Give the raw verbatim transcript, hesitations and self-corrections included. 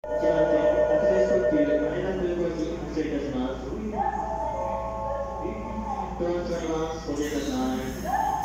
一番線、アクセス特急羽田空港行き発車いたします。ドア閉まります。ご注意ください。